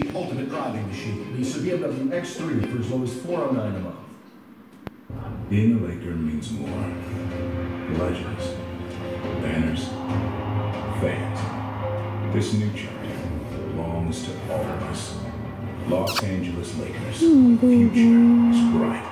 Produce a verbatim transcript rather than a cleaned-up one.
the ultimate driving machine. Lease a B M W X three for as low as four oh nine a month. Being a Laker means more. Legends, banners, fans. This new chapter belongs to all of us. Los Angeles Lakers. Future is bright.